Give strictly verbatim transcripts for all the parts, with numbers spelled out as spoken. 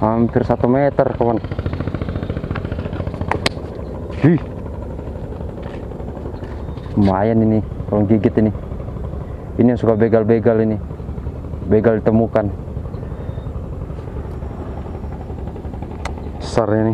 Hampir satu meter kawan. Wih, lumayan ini kalau gigit ini. Ini yang suka begal-begal ini, begal ditemukan. Besar ini.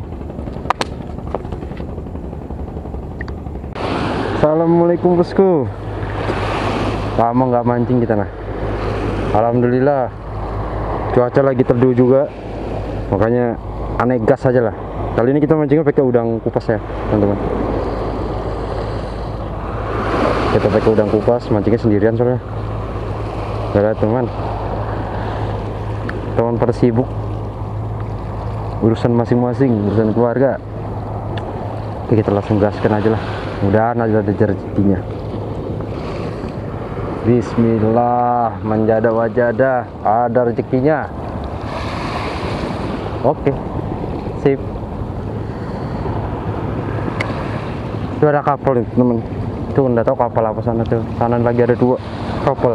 Assalamualaikum bosku. Lama nggak mancing kita nah. Alhamdulillah cuaca lagi teduh juga, makanya aneh gas aja lah. Kali ini kita mancingnya pakai udang kupas ya teman-teman. Kita pakai udang kupas, mancingnya sendirian soalnya. Gak ada teman. Teman pada sibuk urusan masing-masing, urusan keluarga. Oke, kita langsung gaskan aja lah. Mudahan ada rezekinya. Bismillah, menjada wajada, ada rezekinya. Oke, sip. Itu ada kapal nih temen. Tuh nggak tahu kapal apa sana tuh. Sana lagi ada dua kapal.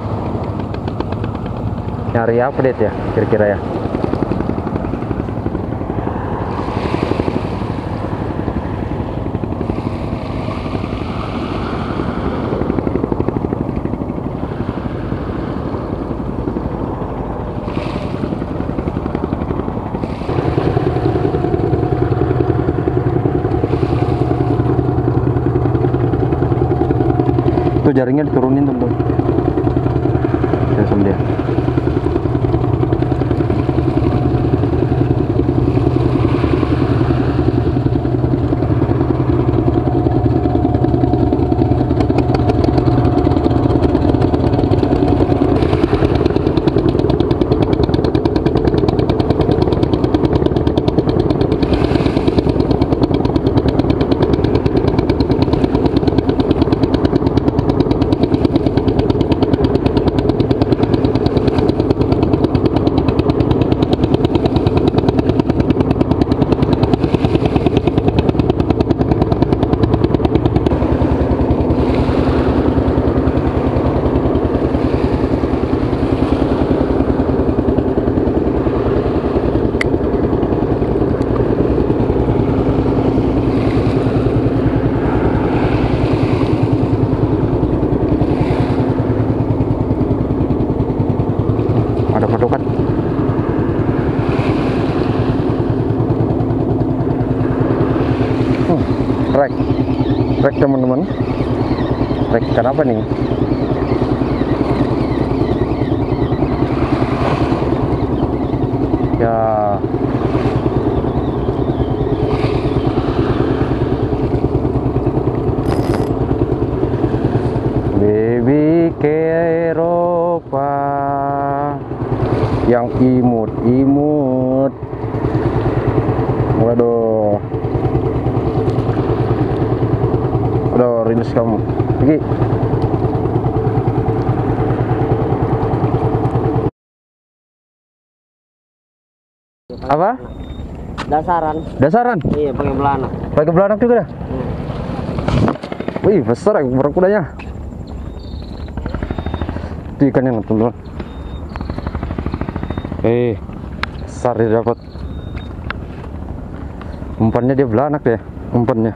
Nyari update ya kira-kira ya. Tuh jaringnya diturunin teman-teman. Ya sama dia. Ada padukan. Hmm, rek, rek teman-teman. Rek ikan apa nih? Ya. Baby ke Eropa yang imut-imut. Waduh. Waduh, rilis kamu. Pergi. Apa? Dasaran. Dasaran? Iya, pakai belanak. Pakai belanak juga dah? Hmm. Wih, besar ya barakudanya. Itu ikannya teman-teman. Eh, besar dia dapat. Umpannya dia belanak ya, umpannya.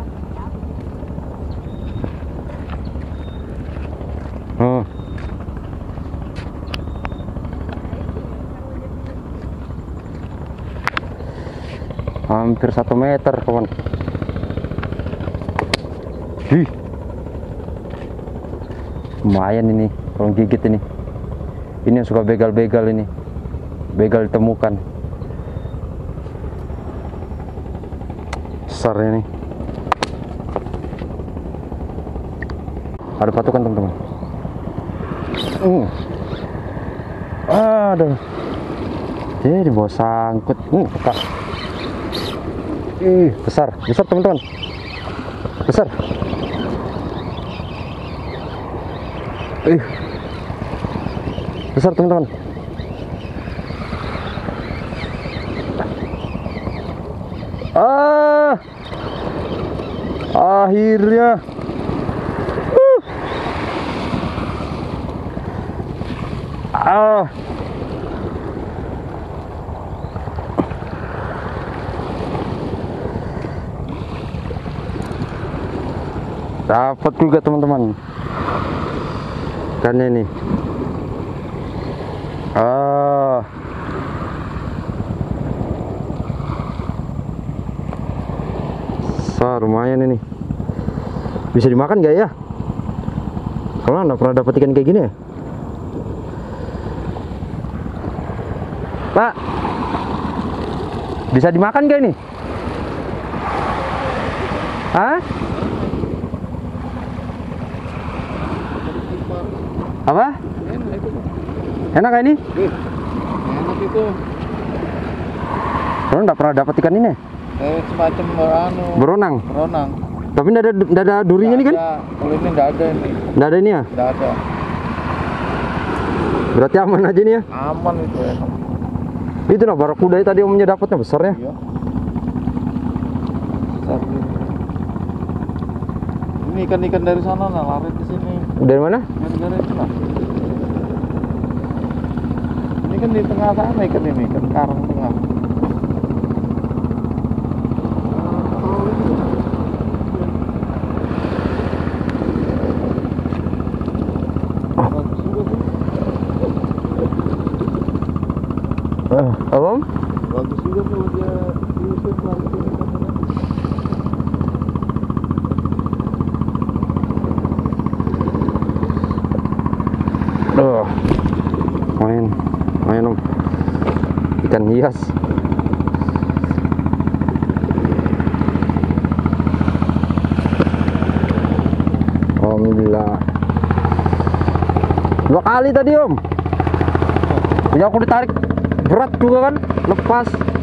Oh. Hampir satu meter kawan. Wih, lumayan ini kalau gigit ini. Ini yang suka begal-begal ini, begal ditemukan. Besar ini. Ada patukan teman-teman. Uh. Aduh. Eh, di bawah sangkut. Uh, peka. Ih, besar, besar teman-teman. Besar. Ih. Besar teman-teman. Ah. Akhirnya. Uh. Ah. Dapat juga teman-teman ikannya ini. Ah, besar lumayan ini. Bisa dimakan gak ya? Kalau nggak pernah dapat ikan kayak gini ya. Pak, bisa dimakan gak ini? Hah? Apa? Enak itu. Enak gak ini? Enak itu. Kalau nggak pernah dapat ikan ini? Eh, semacam anu. Beronang. Beronang. Tapi nggak ada, nggak ada durinya nih kan? Ada. Kalau ini nggak ada ini. Nggak ada ini ya? Nggak ada. Berarti aman aja nih ya? Aman itu enak. Itu nah barakuda tadi omnya dapatnya besar ya? Iya. Besar ini. Ini ikan-ikan dari sana nah lari ke sini. Dari mana? Gara-gara itu nah. Ini kan di tengah sana ikan ini, ikan karang tengah. Eh, apa Om? Bagus juga kalau dia diusir lari ke sini. Duh, main, main Om. Ikan hias. Alhamdulillah. Dua kali tadi Om. Punya aku ditarik berat juga kan, lepas.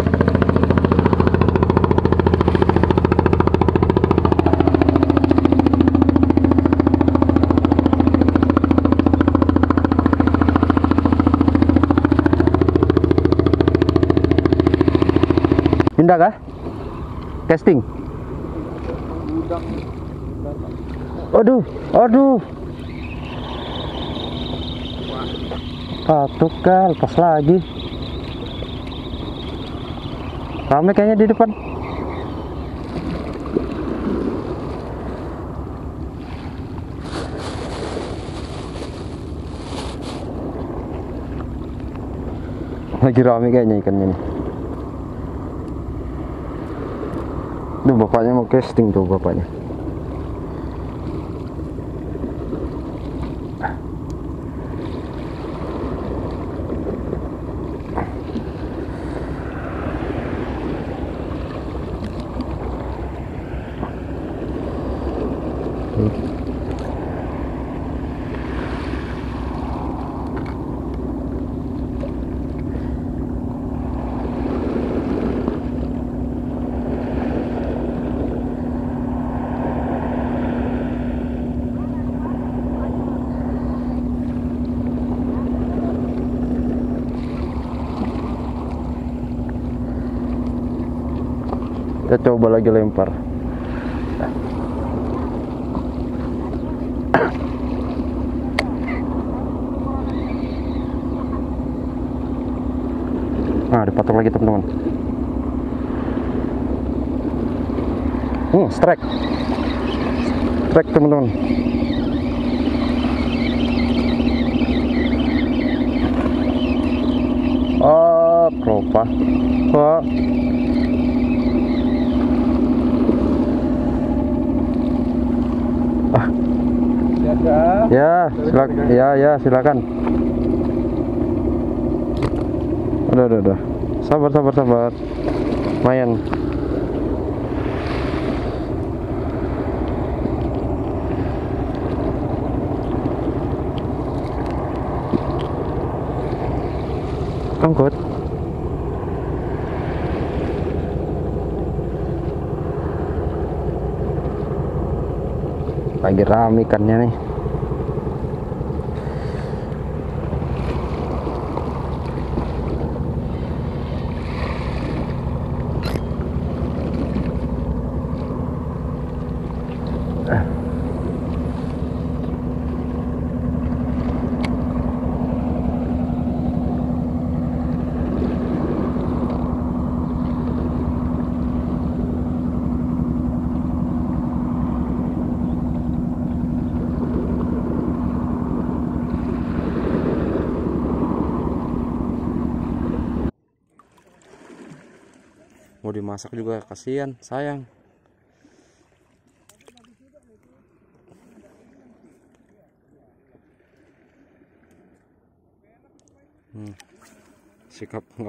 Pindah kah? Casting. Aduh, aduh. Satu kali lepas lagi. Rame kayaknya di depan. Lagi rame kayaknya ikannya nih. Duh, bapaknya mau casting tuh bapaknya. Kita coba lagi lempar. Nah, dipatok lagi teman-teman. Hmm, strike. Strike teman-teman. Oh, kelopa. Oh. Siaga. Ya, silakan. Ya, ya, silakan. Udah, udah, udah. Sabar, sabar, sabar. Lumayan. Angkut. Lagi rame ikannya nih. dimasak juga kasihan, sayang. Hmm. Sikap ngap.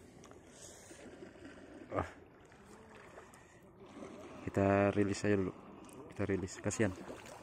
Ah. Kita rilis aja dulu. Kita rilis, kasihan.